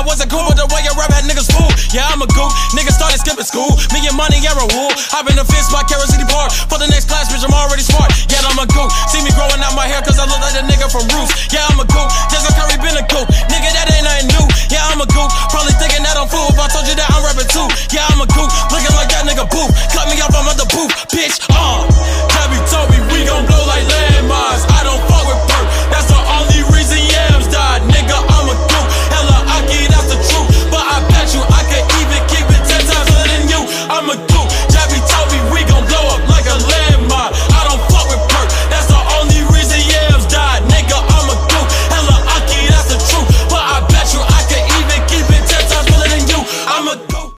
I wasn't cool, but the way you rap had niggas fool. Yeah, I'm a gook. Niggas started skipping school. Me and money, yeah, a wool. Hop in the fence by Carol City Park. For the next class, bitch, I'm already smart. Yeah, I'm a gook. See me growing out my hair, cause I look like a nigga from Roots. Yeah, I'm a gook. Denzel Curry been a gook. Nigga, that ain't nothing new.